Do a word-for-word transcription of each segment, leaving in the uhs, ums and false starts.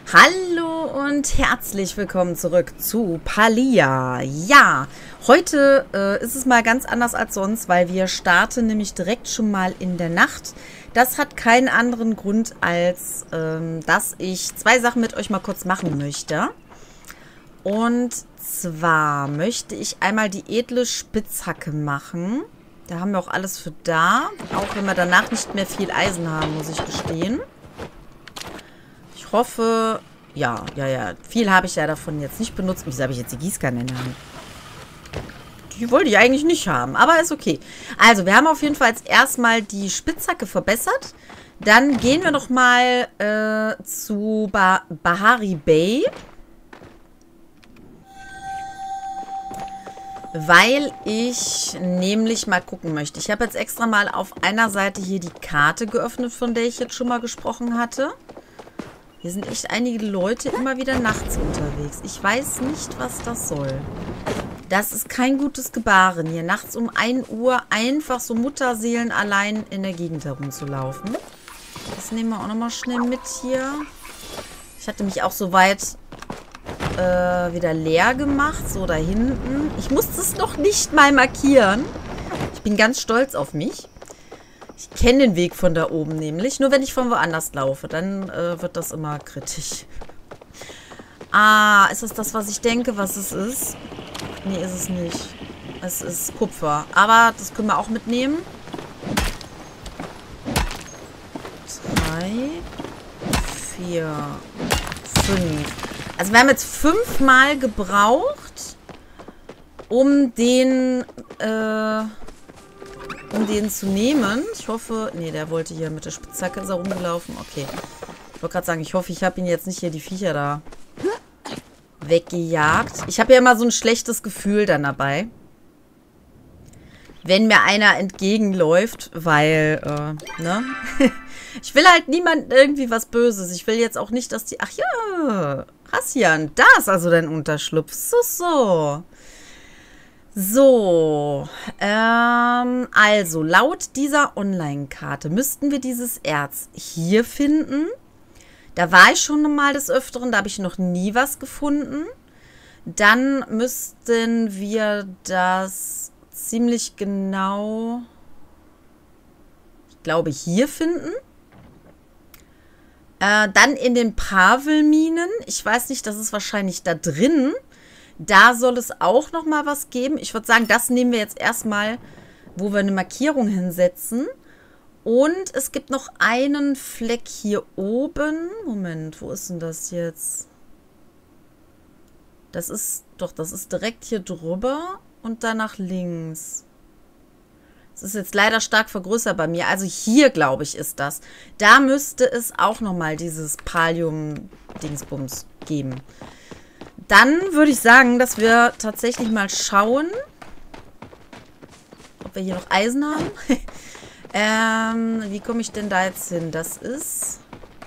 Hallo und herzlich willkommen zurück zu Palia. Ja, heute äh, ist es mal ganz anders als sonst, weil wir starten nämlich direkt schon mal in der Nacht. Das hat keinen anderen Grund, als ähm, dass ich zwei Sachen mit euch mal kurz machen möchte. Und zwar möchte ich einmal die edle Spitzhacke machen. Da haben wir auch alles für da, auch wenn wir danach nicht mehr viel Eisen haben, muss ich gestehen. Ich hoffe, ja, ja, ja. Viel habe ich ja davon jetzt nicht benutzt. Wieso habe ich jetzt die Gießkanne in der Hand? Die wollte ich eigentlich nicht haben, aber ist okay. Also, wir haben auf jeden Fall jetzt erstmal die Spitzhacke verbessert. Dann gehen wir noch mal äh, zu ba Bahari Bay. Weil ich nämlich mal gucken möchte. Ich habe jetzt extra mal auf einer Seite hier die Karte geöffnet, von der ich jetzt schon mal gesprochen hatte. Hier sind echt einige Leute immer wieder nachts unterwegs. Ich weiß nicht, was das soll. Das ist kein gutes Gebaren, hier nachts um ein Uhr einfach so Mutterseelen allein in der Gegend herumzulaufen. Das nehmen wir auch nochmal schnell mit hier. Ich hatte mich auch so weit äh, wieder leer gemacht, so da hinten. Ich musste es noch nicht mal markieren. Ich bin ganz stolz auf mich. Ich kenne den Weg von da oben nämlich. Nur wenn ich von woanders laufe, dann äh, wird das immer kritisch. Ah, ist das das, was ich denke, was es ist? Nee, ist es nicht. Es ist Kupfer. Aber das können wir auch mitnehmen. Drei, vier, fünf. Also wir haben jetzt fünfmal gebraucht, um den... Äh, um den zu nehmen. Ich hoffe... Nee, der wollte hier mit der Spitzhacke ist er rumgelaufen. Okay. Ich wollte gerade sagen, ich hoffe, ich habe ihn jetzt nicht hier die Viecher da weggejagt. Ich habe ja immer so ein schlechtes Gefühl dann dabei. Wenn mir einer entgegenläuft, weil, äh, ne? Ich will halt niemand irgendwie was Böses. Ich will jetzt auch nicht, dass die... Ach ja, Rassian, da ist also dein Unterschlupf. So, so. So, ähm, also laut dieser Online-Karte müssten wir dieses Erz hier finden. Da war ich schon mal des Öfteren, da habe ich noch nie was gefunden. Dann müssten wir das ziemlich genau, ich glaube, hier finden. Äh, dann in den Pavelminen. Ich weiß nicht, das ist wahrscheinlich da drin. Da soll es auch noch mal was geben. Ich würde sagen, das nehmen wir jetzt erstmal, wo wir eine Markierung hinsetzen. Und es gibt noch einen Fleck hier oben. Moment, wo ist denn das jetzt? Das ist, doch, das ist direkt hier drüber und dann nach links. Das ist jetzt leider stark vergrößert bei mir. Also hier, glaube ich, ist das. Da müsste es auch noch mal dieses Pallium-Dingsbums geben. Dann würde ich sagen, dass wir tatsächlich mal schauen, ob wir hier noch Eisen haben. ähm, wie komme ich denn da jetzt hin? Das ist...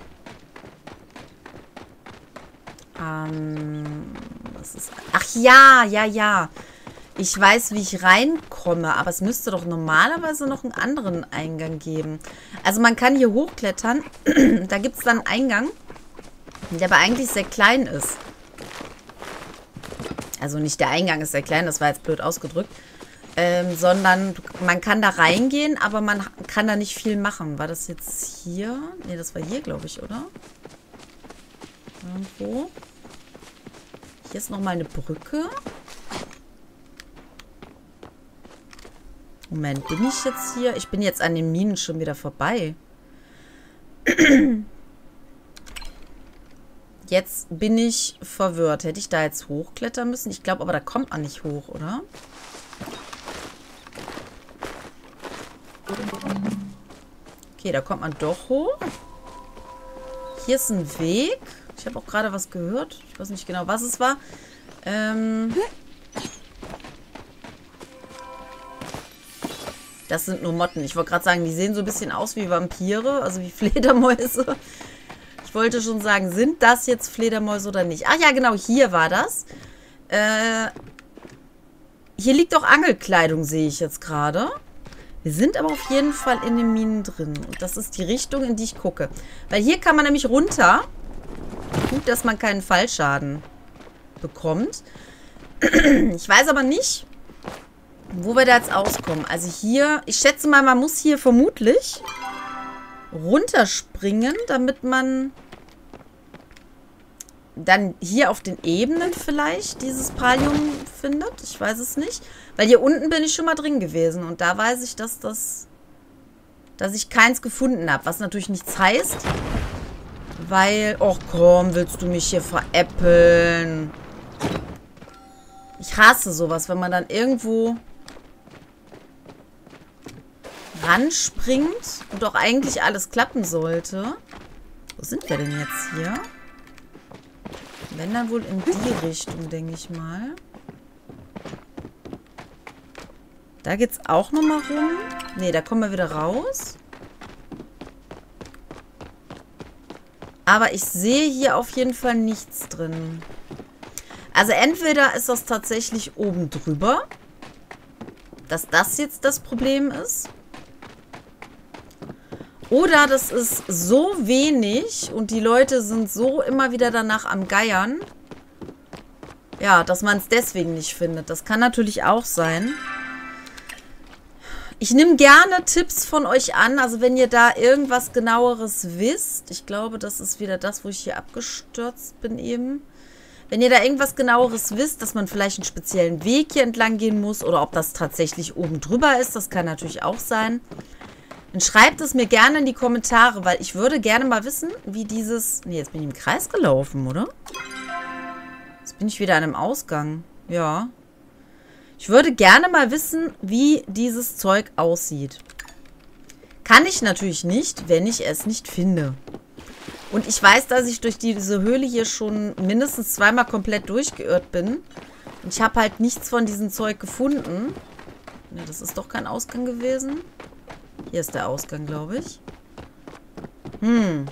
Ähm, das ist... Ach ja, ja, ja. Ich weiß, wie ich reinkomme, aber es müsste doch normalerweise noch einen anderen Eingang geben. Also man kann hier hochklettern. Da gibt es dann einen Eingang, der aber eigentlich sehr klein ist. Also nicht der Eingang ist sehr klein, das war jetzt blöd ausgedrückt. Ähm, sondern man kann da reingehen, aber man kann da nicht viel machen. War das jetzt hier? Ne, das war hier, glaube ich, oder? Irgendwo. Hier ist nochmal eine Brücke. Moment, bin ich jetzt hier? Ich bin jetzt an den Minen schon wieder vorbei. Jetzt bin ich verwirrt. Hätte ich da jetzt hochklettern müssen? Ich glaube aber, da kommt man nicht hoch, oder? Okay, da kommt man doch hoch. Hier ist ein Weg. Ich habe auch gerade was gehört. Ich weiß nicht genau, was es war. Ähm... Das sind nur Motten. Ich wollte gerade sagen, die sehen so ein bisschen aus wie Vampire, also wie Fledermäuse. Ich wollte schon sagen, sind das jetzt Fledermäuse oder nicht? Ach ja, genau, hier war das. Äh, hier liegt auch Angelkleidung, sehe ich jetzt gerade. Wir sind aber auf jeden Fall in den Minen drin. Und das ist die Richtung, in die ich gucke. Weil hier kann man nämlich runter. Huch. gut, dass man keinen Fallschaden bekommt. Ich weiß aber nicht, wo wir da jetzt auskommen. Also hier, ich schätze mal, man muss hier vermutlich runterspringen, damit man dann hier auf den Ebenen vielleicht dieses Pallium findet. Ich weiß es nicht. Weil hier unten bin ich schon mal drin gewesen. Und da weiß ich, dass das, dass ich keins gefunden habe. Was natürlich nichts heißt. Weil, oh komm, willst du mich hier veräppeln? Ich hasse sowas, wenn man dann irgendwo ranspringt und doch eigentlich alles klappen sollte. Wo sind wir denn jetzt hier? Wenn dann wohl in die Richtung, denke ich mal. Da geht's auch nochmal rum. Ne, da kommen wir wieder raus. Aber ich sehe hier auf jeden Fall nichts drin. Also entweder ist das tatsächlich oben drüber, dass das jetzt das Problem ist. Oder das ist so wenig und die Leute sind so immer wieder danach am Geiern. Ja, dass man es deswegen nicht findet. Das kann natürlich auch sein. Ich nehme gerne Tipps von euch an. Also wenn ihr da irgendwas Genaueres wisst. Ich glaube, das ist wieder das, wo ich hier abgestürzt bin eben. Wenn ihr da irgendwas Genaueres wisst, dass man vielleicht einen speziellen Weg hier entlang gehen muss. Oder ob das tatsächlich oben drüber ist. Das kann natürlich auch sein. Dann schreibt es mir gerne in die Kommentare, weil ich würde gerne mal wissen, wie dieses... Nee, jetzt bin ich im Kreis gelaufen, oder? Jetzt bin ich wieder an einem Ausgang. Ja. Ich würde gerne mal wissen, wie dieses Zeug aussieht. Kann ich natürlich nicht, wenn ich es nicht finde. Und ich weiß, dass ich durch diese Höhle hier schon mindestens zweimal komplett durchgeirrt bin. Und ich habe halt nichts von diesem Zeug gefunden. Ne, das ist doch kein Ausgang gewesen. Hier ist der Ausgang, glaube ich. Hm.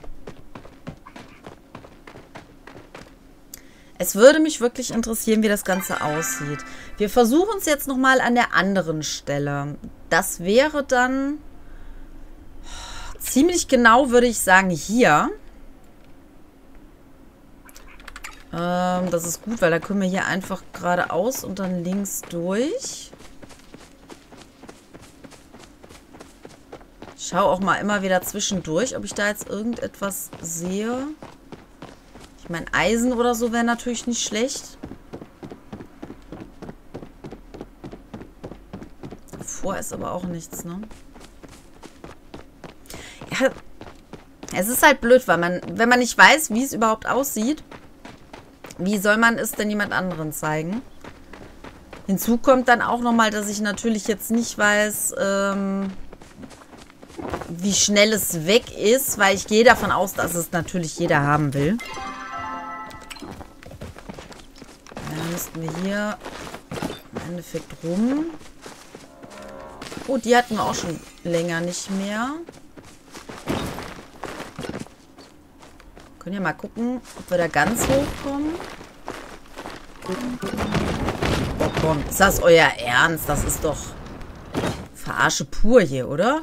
Es würde mich wirklich interessieren, wie das Ganze aussieht. Wir versuchen es jetzt nochmal an der anderen Stelle. Das wäre dann ziemlich genau, würde ich sagen, hier. Ähm, das ist gut, weil da können wir hier einfach geradeaus und dann links durch. Ich schaue auch mal immer wieder zwischendurch, ob ich da jetzt irgendetwas sehe. Ich meine, Eisen oder so wäre natürlich nicht schlecht. Davor ist aber auch nichts, ne? Ja, es ist halt blöd, weil man, wenn man nicht weiß, wie es überhaupt aussieht, wie soll man es denn jemand anderen zeigen? Hinzu kommt dann auch nochmal, dass ich natürlich jetzt nicht weiß, ähm... wie schnell es weg ist, weil ich gehe davon aus, dass es natürlich jeder haben will. Dann müssten wir hier im Endeffekt rum. Oh, die hatten wir auch schon länger nicht mehr. Können ja mal gucken, ob wir da ganz hochkommen. Oh komm, ist das euer Ernst? Das ist doch Verarsche pur hier, oder?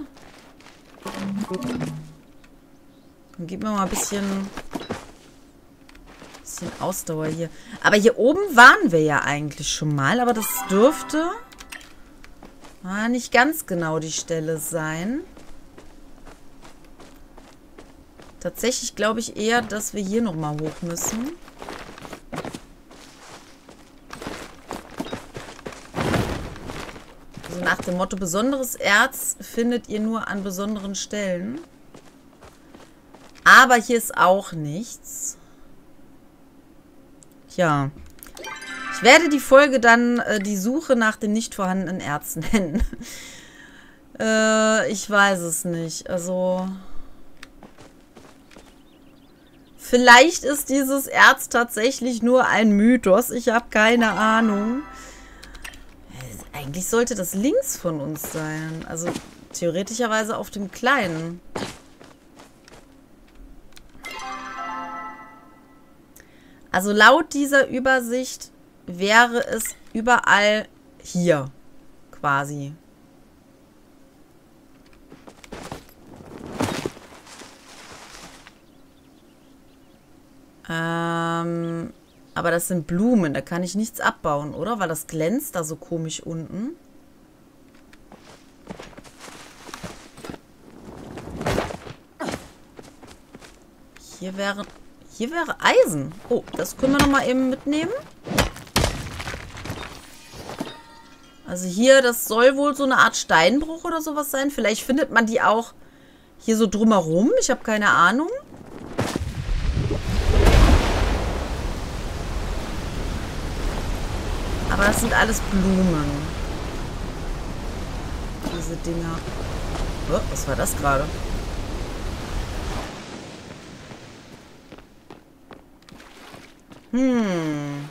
Dann gib mir mal ein bisschen, bisschen Ausdauer hier. Aber hier oben waren wir ja eigentlich schon mal. Aber das dürfte ah, nicht ganz genau die Stelle sein. Tatsächlich glaube ich eher, dass wir hier nochmal hoch müssen. Also nach dem Motto, besonderes Erz findet ihr nur an besonderen Stellen. Aber hier ist auch nichts. Tja. Ich werde die Folge dann äh, die Suche nach den nicht vorhandenen Erzen nennen. äh, ich weiß es nicht. Also... Vielleicht ist dieses Erz tatsächlich nur ein Mythos. Ich habe keine Ahnung. Eigentlich sollte das links von uns sein. Also theoretischerweise auf dem kleinen. Also laut dieser Übersicht wäre es überall hier quasi. Ähm, aber das sind Blumen. Da kann ich nichts abbauen, oder? Weil das glänzt da so komisch unten. Hier wäre, hier wäre Eisen. Oh, das können wir nochmal eben mitnehmen. Also hier, das soll wohl so eine Art Steinbruch oder sowas sein. Vielleicht findet man die auch hier so drumherum. Ich habe keine Ahnung. Aber das sind alles Blumen. Diese Dinger. Oh, was war das gerade? Hm.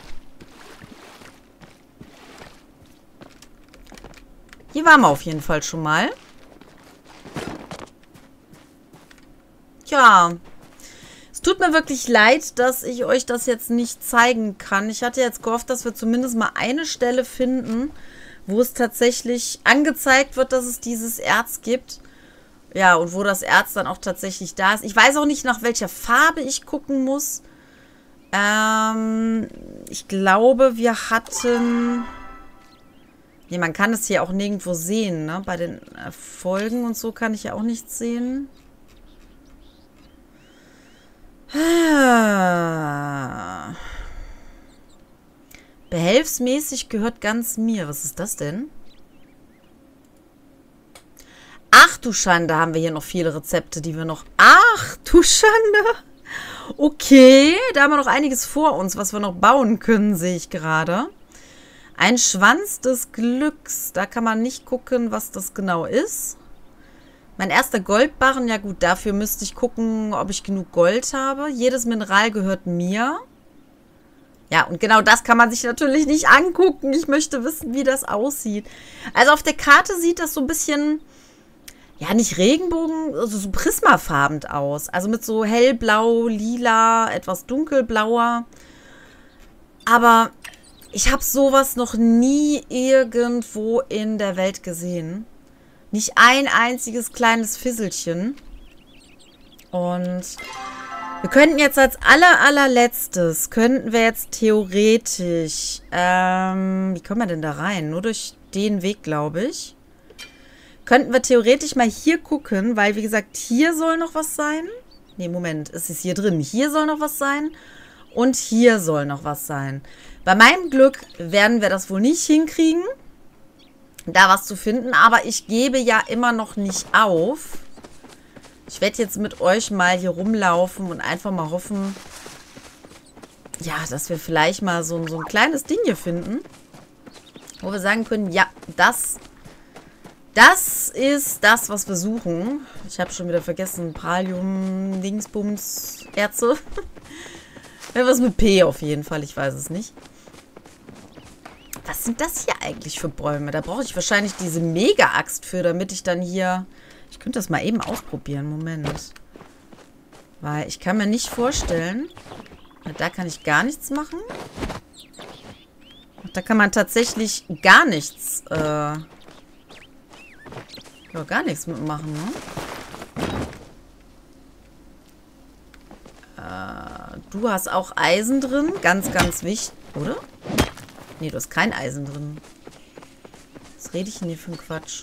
Hier waren wir auf jeden Fall schon mal. Tja. Es tut mir wirklich leid, dass ich euch das jetzt nicht zeigen kann. Ich hatte jetzt gehofft, dass wir zumindest mal eine Stelle finden, wo es tatsächlich angezeigt wird, dass es dieses Erz gibt. Ja, und wo das Erz dann auch tatsächlich da ist. Ich weiß auch nicht, nach welcher Farbe ich gucken muss. Ähm, ich glaube, wir hatten... Nee, man kann es hier auch nirgendwo sehen, ne? Bei den Erfolgen und so kann ich ja auch nichts sehen. Behelfsmäßig gehört ganz mir. Was ist das denn? Ach du Schande, haben wir hier noch viele Rezepte, die wir noch... Ach du Schande! Okay, da haben wir noch einiges vor uns, was wir noch bauen können, sehe ich gerade. Ein Schwanz des Glücks. Da kann man nicht gucken, was das genau ist. Mein erster Goldbarren. Ja gut, dafür müsste ich gucken, ob ich genug Gold habe. Jedes Mineral gehört mir. Ja, und genau das kann man sich natürlich nicht angucken. Ich möchte wissen, wie das aussieht. Also auf der Karte sieht das so ein bisschen... Ja, nicht Regenbogen, also so prismafarben aus. Also mit so hellblau, lila, etwas dunkelblauer. Aber ich habe sowas noch nie irgendwo in der Welt gesehen. Nicht ein einziges kleines Fisselchen. Und wir könnten jetzt als aller, allerletztes, könnten wir jetzt theoretisch, ähm, wie kommen wir denn da rein? Nur durch den Weg, glaube ich. Könnten wir theoretisch mal hier gucken, weil, wie gesagt, hier soll noch was sein. Nee, Moment, es ist hier drin. Hier soll noch was sein und hier soll noch was sein. Bei meinem Glück werden wir das wohl nicht hinkriegen, da was zu finden, aber ich gebe ja immer noch nicht auf. Ich werde jetzt mit euch mal hier rumlaufen und einfach mal hoffen, ja, dass wir vielleicht mal so, so ein kleines Ding hier finden, wo wir sagen können, ja, das... Das ist das, was wir suchen. Ich habe schon wieder vergessen. Pralium, Dingsbums, Erze. Was mit P auf jeden Fall. Ich weiß es nicht. Was sind das hier eigentlich für Bäume? Da brauche ich wahrscheinlich diese Mega-Axt für, damit ich dann hier... Ich könnte das mal eben ausprobieren. Moment. Weil ich kann mir nicht vorstellen... Da kann ich gar nichts machen. Da kann man tatsächlich gar nichts... Äh Ja, gar nichts mitmachen, ne? Äh, du hast auch Eisen drin. Ganz, ganz wichtig. Oder? Nee, du hast kein Eisen drin. Was rede ich denn hier für einen Quatsch?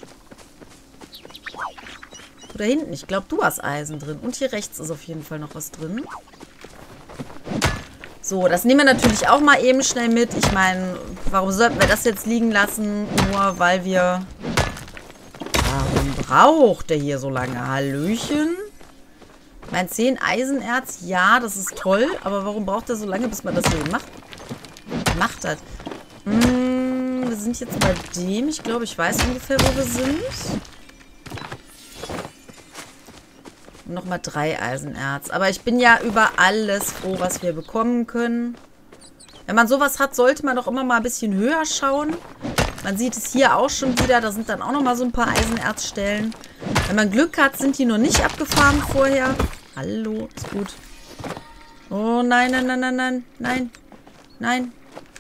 Du da hinten. Ich glaube, du hast Eisen drin. Und hier rechts ist auf jeden Fall noch was drin. So, das nehmen wir natürlich auch mal eben schnell mit. Ich meine, warum sollten wir das jetzt liegen lassen? Nur weil wir... Warum braucht der hier so lange? Hallöchen? Mein zehn Eisenerz, ja, das ist toll. Aber warum braucht er so lange, bis man das hier macht? Macht hat. Hm, wir sind jetzt bei dem. Ich glaube, ich weiß ungefähr, wo wir sind. Nochmal drei Eisenerz. Aber ich bin ja über alles froh, was wir bekommen können. Wenn man sowas hat, sollte man doch immer mal ein bisschen höher schauen. Man sieht es hier auch schon wieder. Da sind dann auch noch mal so ein paar Eisenerzstellen. Wenn man Glück hat, sind die noch nicht abgefahren vorher. Hallo, ist gut. Oh nein, nein, nein, nein, nein, nein, nein.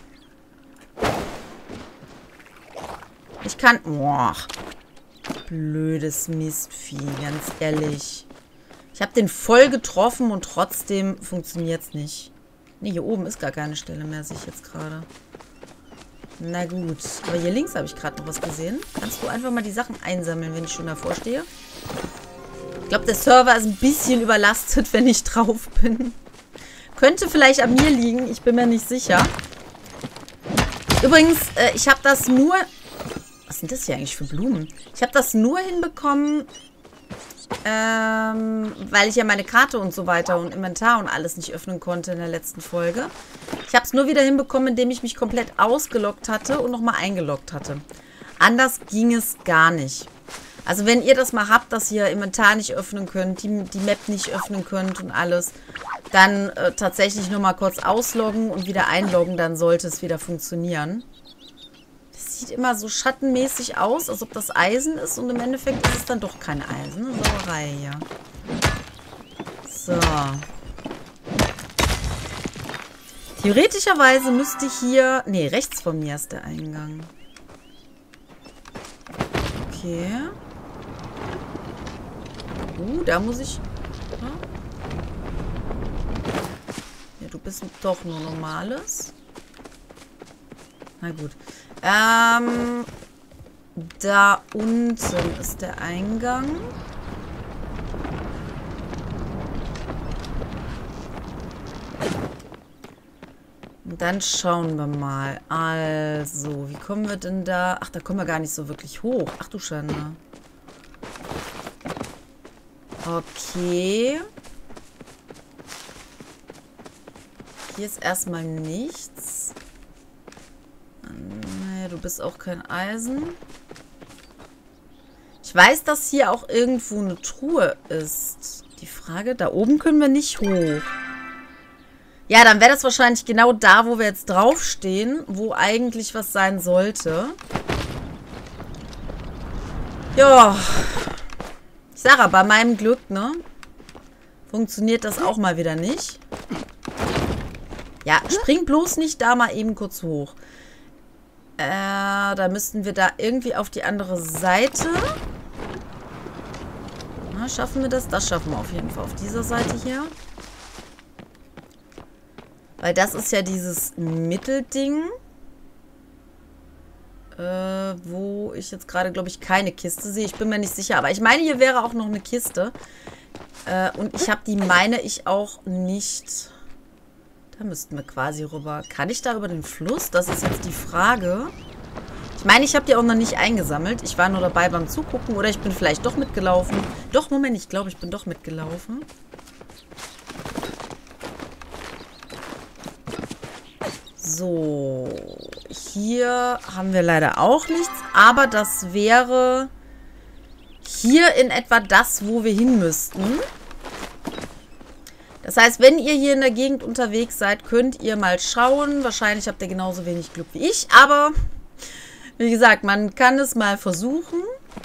Ich kann... Boah. Blödes Mistvieh, ganz ehrlich. Ich habe den voll getroffen und trotzdem funktioniert es nicht. Ne, hier oben ist gar keine Stelle mehr, sehe ich jetzt gerade. Na gut. Aber hier links habe ich gerade noch was gesehen. Kannst du einfach mal die Sachen einsammeln, wenn ich schon davor stehe? Ich glaube, der Server ist ein bisschen überlastet, wenn ich drauf bin. Könnte vielleicht an mir liegen. Ich bin mir nicht sicher. Übrigens, äh, ich habe das nur... Was sind das hier eigentlich für Blumen? Ich habe das nur hinbekommen, ähm, weil ich ja meine Karte und so weiter und Inventar und alles nicht öffnen konnte in der letzten Folge. Ich habe es nur wieder hinbekommen, indem ich mich komplett ausgeloggt hatte und nochmal eingeloggt hatte. Anders ging es gar nicht. Also wenn ihr das mal habt, dass ihr Inventar nicht öffnen könnt, die, die Map nicht öffnen könnt und alles, dann äh, tatsächlich nur mal kurz ausloggen und wieder einloggen, dann sollte es wieder funktionieren. Das sieht immer so schattenmäßig aus, als ob das Eisen ist und im Endeffekt ist es dann doch kein Eisen. Eine Sauerei hier. So. Theoretischerweise müsste hier... Nee, rechts von mir ist der Eingang. Okay. Uh, da muss ich... Ja, ja, du bist doch nur normales. Na gut. Ähm, da unten ist der Eingang. Und dann schauen wir mal. Also, wie kommen wir denn da? Ach, da kommen wir gar nicht so wirklich hoch. Ach du Schande. Okay. Hier ist erstmal nichts. Nee, du bist auch kein Eisen. Ich weiß, dass hier auch irgendwo eine Truhe ist. Die Frage, da oben können wir nicht hoch. Ja, dann wäre das wahrscheinlich genau da, wo wir jetzt draufstehen, wo eigentlich was sein sollte. Ja. Ich sage, bei meinem Glück, ne? Funktioniert das auch mal wieder nicht. Ja, spring bloß nicht da mal eben kurz hoch. Äh, da müssten wir da irgendwie auf die andere Seite. Na, schaffen wir das? Das schaffen wir auf jeden Fall auf dieser Seite hier. Weil das ist ja dieses Mittelding. Äh, wo ich jetzt gerade, glaube ich, keine Kiste sehe. Ich bin mir nicht sicher. Aber ich meine, hier wäre auch noch eine Kiste. Äh, und ich habe die, meine ich, auch nicht... Da müssten wir quasi rüber. Kann ich da über den Fluss? Das ist jetzt die Frage. Ich meine, ich habe die auch noch nicht eingesammelt. Ich war nur dabei beim Zugucken. Oder ich bin vielleicht doch mitgelaufen. Doch, Moment, ich glaube, ich bin doch mitgelaufen. So. Hier haben wir leider auch nichts. Aber das wäre hier in etwa das, wo wir hin müssten. Das heißt, wenn ihr hier in der Gegend unterwegs seid, könnt ihr mal schauen. Wahrscheinlich habt ihr genauso wenig Glück wie ich. Aber, wie gesagt, man kann es mal versuchen.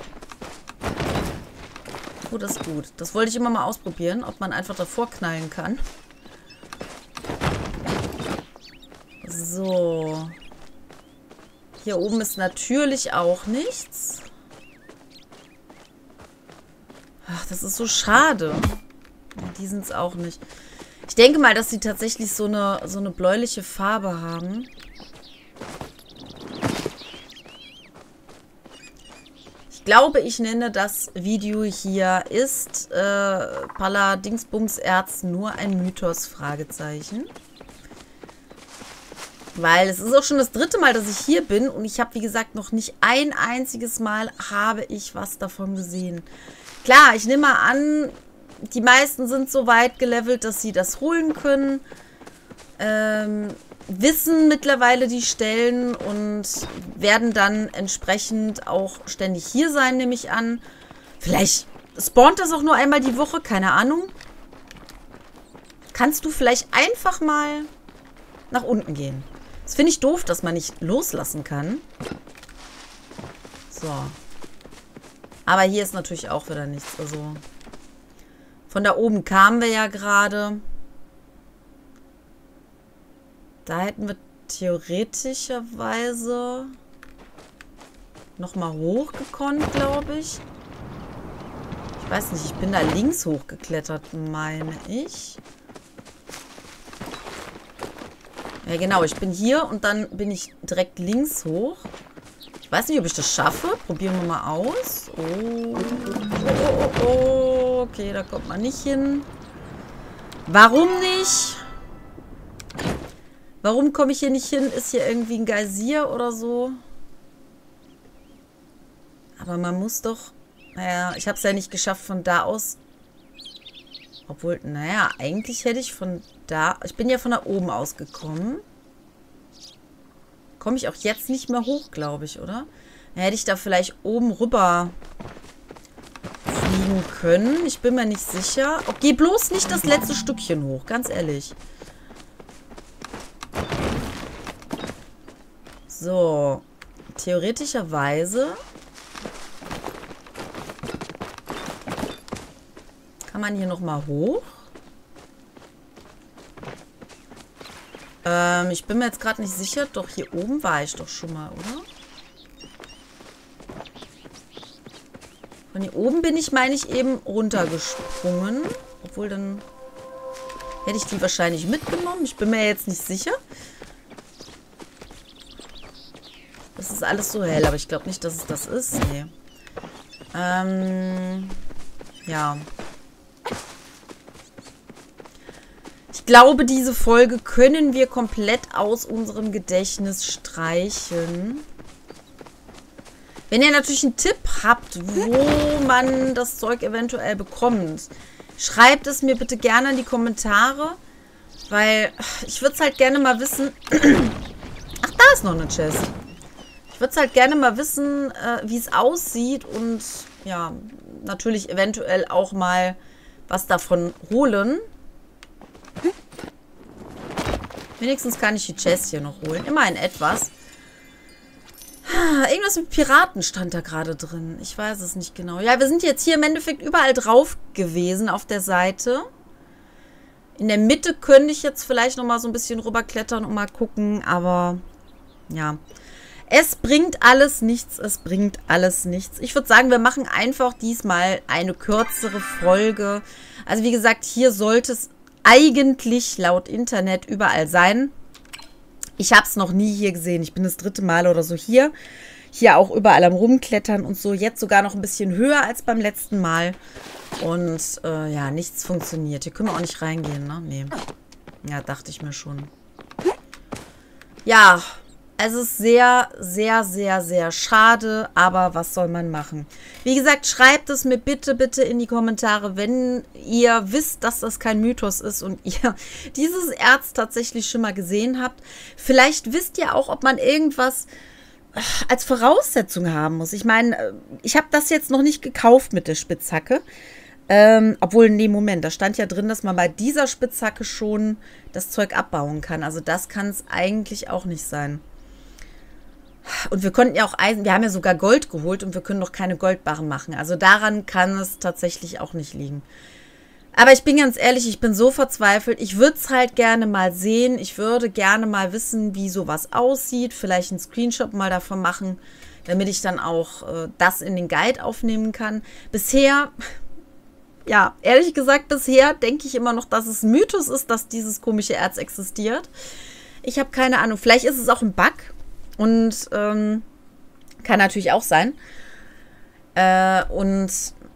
Oh, das ist gut. Das wollte ich immer mal ausprobieren, ob man einfach davor knallen kann. So. Hier oben ist natürlich auch nichts. Ach, das ist so schade. Ja, die sind es auch nicht. Ich denke mal, dass sie tatsächlich so eine, so eine bläuliche Farbe haben. Ich glaube, ich nenne das Video hier ist äh, Palla Dingsbums Erz nur ein Mythos? Fragezeichen. Weil es ist auch schon das dritte Mal, dass ich hier bin und ich habe, wie gesagt, noch nicht ein einziges Mal habe ich was davon gesehen. Klar, ich nehme mal an, die meisten sind so weit gelevelt, dass sie das holen können. Ähm, wissen mittlerweile die Stellen und werden dann entsprechend auch ständig hier sein, nehme ich an. Vielleicht spawnt das auch nur einmal die Woche, keine Ahnung. Kannst du vielleicht einfach mal nach unten gehen? Das finde ich doof, dass man nicht loslassen kann. So. Aber hier ist natürlich auch wieder nichts. Also von da oben kamen wir ja gerade. Da hätten wir theoretischerweise nochmal hochgekonnt, glaube ich. Ich weiß nicht, ich bin da links hochgeklettert, meine ich. Ja, genau. Ich bin hier und dann bin ich direkt links hoch. Ich weiß nicht, ob ich das schaffe. Probieren wir mal aus. Oh. Oh, oh, oh. Okay, da kommt man nicht hin. Warum nicht? Warum komme ich hier nicht hin? Ist hier irgendwie ein Geysir oder so? Aber man muss doch... Naja, ich habe es ja nicht geschafft von da aus... Obwohl, naja, eigentlich hätte ich von da... Ich bin ja von da oben ausgekommen. Komme ich auch jetzt nicht mehr hoch, glaube ich, oder? Dann hätte ich da vielleicht oben rüber fliegen können. Ich bin mir nicht sicher. Oh, geh bloß nicht das letzte Stückchen hoch, ganz ehrlich. So. Theoretischerweise kann man hier nochmal hoch. Ähm, ich bin mir jetzt gerade nicht sicher. Doch, hier oben war ich doch schon mal, oder? Von hier oben bin ich, meine ich, eben runtergesprungen. Obwohl, dann hätte ich die wahrscheinlich mitgenommen. Ich bin mir jetzt nicht sicher. Das ist alles so hell, aber ich glaube nicht, dass es das ist. Nee. Ähm, ja. Ich glaube, diese Folge können wir komplett aus unserem Gedächtnis streichen. Wenn ihr natürlich einen Tipp habt, wo man das Zeug eventuell bekommt, schreibt es mir bitte gerne in die Kommentare, weil ich würde es halt gerne mal wissen. Ach, da ist noch eine Chest. Ich würde es halt gerne mal wissen, äh, wie es aussieht und ja, natürlich eventuell auch mal was davon holen. Wenigstens kann ich die Chest hier noch holen. Immerhin etwas. Irgendwas mit Piraten stand da gerade drin. Ich weiß es nicht genau. Ja, wir sind jetzt hier im Endeffekt überall drauf gewesen auf der Seite. In der Mitte könnte ich jetzt vielleicht noch mal so ein bisschen rüberklettern und mal gucken. Aber ja, es bringt alles nichts. Es bringt alles nichts. Ich würde sagen, wir machen einfach diesmal eine kürzere Folge. Also wie gesagt, hier sollte es eigentlich laut Internet überall sein. Ich habe es noch nie hier gesehen. Ich bin das dritte Mal oder so hier. Hier auch überall am Rumklettern und so. Jetzt sogar noch ein bisschen höher als beim letzten Mal. Und äh, ja, nichts funktioniert. Hier können wir auch nicht reingehen, ne? Nee. Ja, dachte ich mir schon. Ja, es ist sehr, sehr, sehr, sehr schade. Aber was soll man machen? Wie gesagt, schreibt es mir bitte, bitte in die Kommentare, wenn ihr wisst, dass das kein Mythos ist und ihr dieses Erz tatsächlich schon mal gesehen habt. Vielleicht wisst ihr auch, ob man irgendwas als Voraussetzung haben muss. Ich meine, ich habe das jetzt noch nicht gekauft mit der Spitzhacke. Ähm, obwohl, nee, Moment, da stand ja drin, dass man bei dieser Spitzhacke schon das Zeug abbauen kann. Also das kann es eigentlich auch nicht sein. Und wir konnten ja auch Eisen, wir haben ja sogar Gold geholt und wir können noch keine Goldbarren machen. Also daran kann es tatsächlich auch nicht liegen. Aber ich bin ganz ehrlich, ich bin so verzweifelt. Ich würde es halt gerne mal sehen. Ich würde gerne mal wissen, wie sowas aussieht. Vielleicht einen Screenshot mal davon machen, damit ich dann auch äh, das in den Guide aufnehmen kann. Bisher, ja, ehrlich gesagt, bisher denke ich immer noch, dass es ein Mythos ist, dass dieses komische Erz existiert. Ich habe keine Ahnung. Vielleicht ist es auch ein Bug. Und ähm, kann natürlich auch sein. Äh, und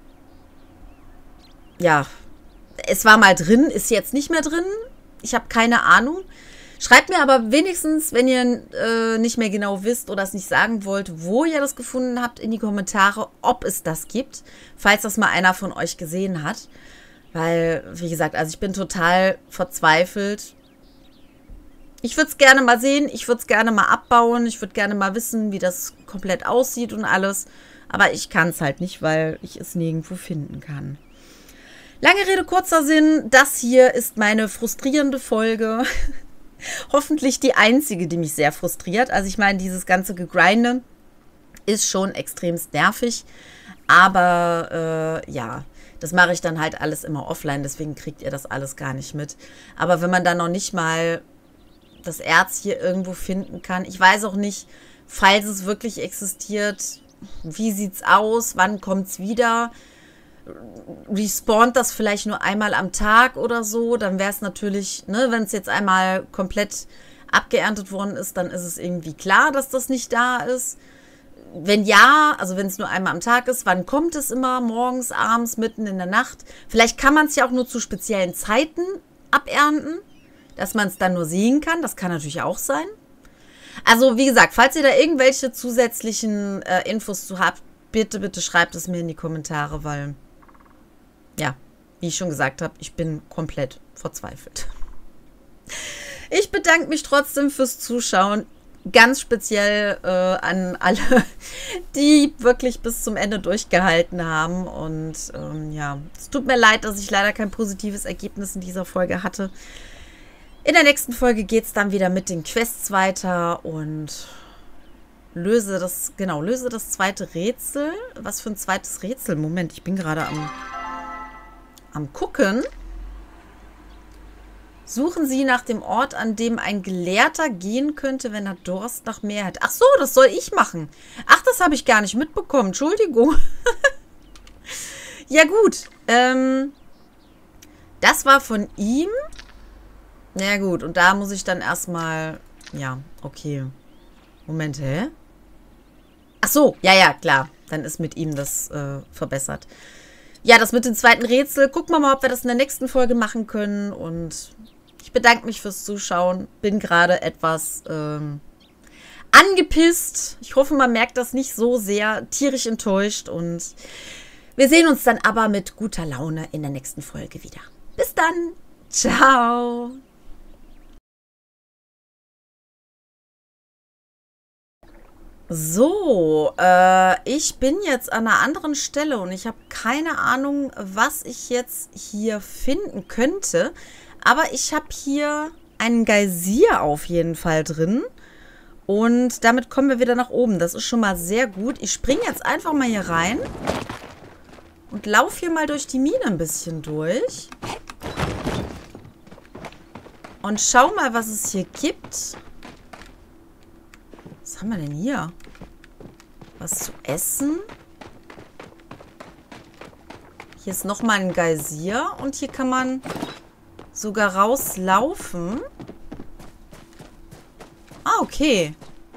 ja, es war mal drin, ist jetzt nicht mehr drin. Ich habe keine Ahnung. Schreibt mir aber wenigstens, wenn ihr äh, nicht mehr genau wisst oder es nicht sagen wollt, wo ihr das gefunden habt, in die Kommentare, ob es das gibt. Falls das mal einer von euch gesehen hat. Weil, wie gesagt, also ich bin total verzweifelt. Ich würde es gerne mal sehen, ich würde es gerne mal abbauen, ich würde gerne mal wissen, wie das komplett aussieht und alles. Aber ich kann es halt nicht, weil ich es nirgendwo finden kann. Lange Rede, kurzer Sinn, das hier ist meine frustrierende Folge. Hoffentlich die einzige, die mich sehr frustriert. Also ich meine, dieses ganze Gegrinde ist schon extremst nervig. Aber äh, ja, das mache ich dann halt alles immer offline, deswegen kriegt ihr das alles gar nicht mit. Aber wenn man dann noch nicht mal das Erz hier irgendwo finden kann. Ich weiß auch nicht, falls es wirklich existiert, wie sieht es aus, wann kommt es wieder? Respawnt das vielleicht nur einmal am Tag oder so? Dann wäre es natürlich, ne, wenn es jetzt einmal komplett abgeerntet worden ist, dann ist es irgendwie klar, dass das nicht da ist. Wenn ja, also wenn es nur einmal am Tag ist, wann kommt es immer? Morgens, abends, mitten in der Nacht? Vielleicht kann man es ja auch nur zu speziellen Zeiten abernten, dass man es dann nur sehen kann. Das kann natürlich auch sein. Also wie gesagt, falls ihr da irgendwelche zusätzlichen äh, Infos zu habt, bitte, bitte schreibt es mir in die Kommentare, weil, ja, wie ich schon gesagt habe, ich bin komplett verzweifelt. Ich bedanke mich trotzdem fürs Zuschauen. Ganz speziell äh, an alle, die wirklich bis zum Ende durchgehalten haben. Und ähm, ja, es tut mir leid, dass ich leider kein positives Ergebnis in dieser Folge hatte. In der nächsten Folge geht es dann wieder mit den Quests weiter und löse das, genau, löse das zweite Rätsel. Was für ein zweites Rätsel? Moment, ich bin gerade am, am gucken. Suchen Sie nach dem Ort, an dem ein Gelehrter gehen könnte, wenn er Durst nach mehr hat. Ach so, das soll ich machen. Ach, das habe ich gar nicht mitbekommen. Entschuldigung. Ja gut. Ähm, das war von ihm. Na ja, gut. Und da muss ich dann erstmal... Ja, okay. Moment, hä? Ach so, ja, ja, klar. Dann ist mit ihm das äh, verbessert. Ja, das mit dem zweiten Rätsel. Gucken wir mal, ob wir das in der nächsten Folge machen können. Und ich bedanke mich fürs Zuschauen. Bin gerade etwas ähm, angepisst. Ich hoffe, man merkt das nicht so sehr. Tierisch enttäuscht. Und wir sehen uns dann aber mit guter Laune in der nächsten Folge wieder. Bis dann. Ciao. So, äh, ich bin jetzt an einer anderen Stelle und ich habe keine Ahnung, was ich jetzt hier finden könnte. Aber ich habe hier einen Geysir auf jeden Fall drin. Und damit kommen wir wieder nach oben. Das ist schon mal sehr gut. Ich springe jetzt einfach mal hier rein und laufe hier mal durch die Mine ein bisschen durch. Und schau mal, was es hier gibt. Was haben wir denn hier? Was zu essen? Hier ist nochmal ein Geysir. Und hier kann man sogar rauslaufen. Ah, okay.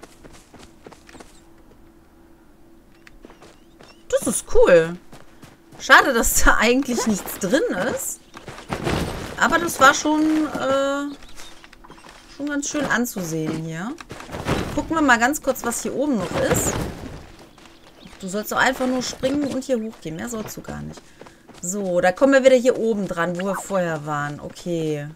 Das ist cool. Schade, dass da eigentlich nichts drin ist. Aber das war schon, äh, schon ganz schön anzusehen hier. Gucken wir mal ganz kurz, was hier oben noch ist. Du sollst doch einfach nur springen und hier hochgehen. Mehr sollst du gar nicht. So, da kommen wir wieder hier oben dran, wo wir vorher waren. Okay.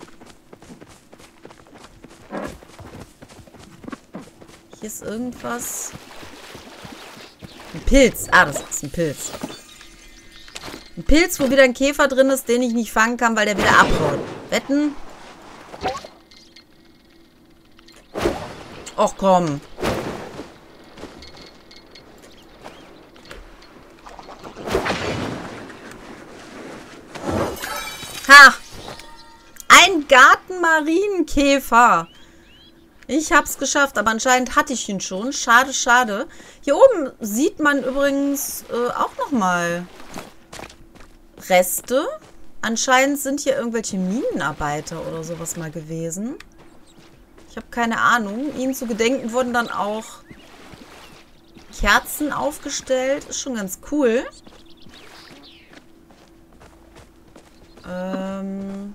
Hier ist irgendwas. Ein Pilz. Ah, das ist ein Pilz. Ein Pilz, wo wieder ein Käfer drin ist, den ich nicht fangen kann, weil der wieder abhaut. Wetten? Och, komm. Ha! Ein Gartenmarienkäfer. Ich hab's geschafft, aber anscheinend hatte ich ihn schon. Schade, schade. Hier oben sieht man übrigens äh, auch nochmal Reste. Anscheinend sind hier irgendwelche Minenarbeiter oder sowas mal gewesen. Ich habe keine Ahnung. Ihnen zu gedenken wurden dann auch Kerzen aufgestellt. Ist schon ganz cool. Ähm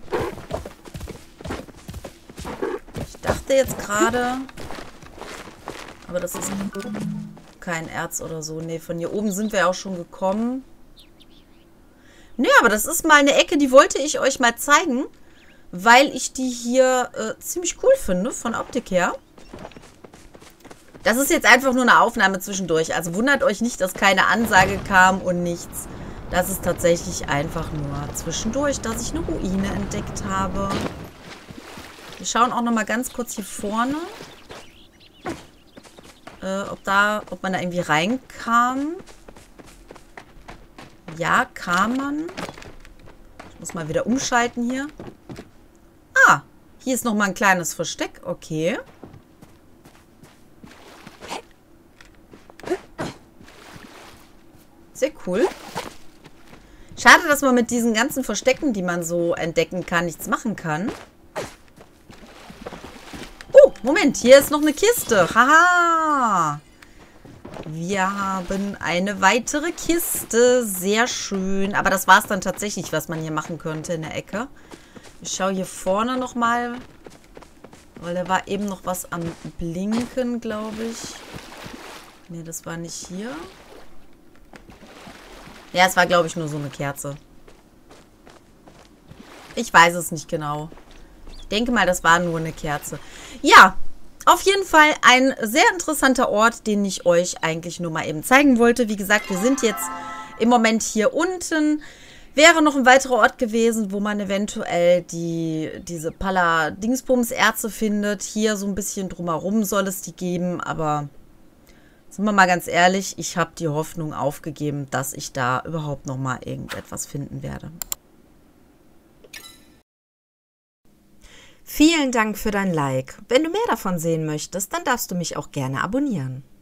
ich dachte jetzt gerade... Aber das ist kein Erz oder so. Nee, von hier oben sind wir auch schon gekommen. Nee, aber das ist mal eine Ecke, die wollte ich euch mal zeigen. Weil ich die hier äh, ziemlich cool finde, von Optik her. Das ist jetzt einfach nur eine Aufnahme zwischendurch. Also wundert euch nicht, dass keine Ansage kam und nichts. Das ist tatsächlich einfach nur zwischendurch, dass ich eine Ruine entdeckt habe. Wir schauen auch noch mal ganz kurz hier vorne. Äh, ob, da, ob man da irgendwie reinkam. Ja, kam man. Ich muss mal wieder umschalten hier. Ah, hier ist noch mal ein kleines Versteck. Okay. Sehr cool. Schade, dass man mit diesen ganzen Verstecken, die man so entdecken kann, nichts machen kann. Oh, Moment, hier ist noch eine Kiste. Haha. Wir haben eine weitere Kiste. Sehr schön. Aber das war es dann tatsächlich, was man hier machen könnte in der Ecke. Ich schaue hier vorne nochmal. Weil da war eben noch was am Blinken, glaube ich. Ne, das war nicht hier. Ja, es war, glaube ich, nur so eine Kerze. Ich weiß es nicht genau. Ich denke mal, das war nur eine Kerze. Ja, auf jeden Fall ein sehr interessanter Ort, den ich euch eigentlich nur mal eben zeigen wollte. Wie gesagt, wir sind jetzt im Moment hier unten. Wäre noch ein weiterer Ort gewesen, wo man eventuell die, diese Palla-Dingsbums-Erze findet. Hier so ein bisschen drumherum soll es die geben, aber sind wir mal ganz ehrlich, ich habe die Hoffnung aufgegeben, dass ich da überhaupt noch mal irgendetwas finden werde. Vielen Dank für dein Like. Wenn du mehr davon sehen möchtest, dann darfst du mich auch gerne abonnieren.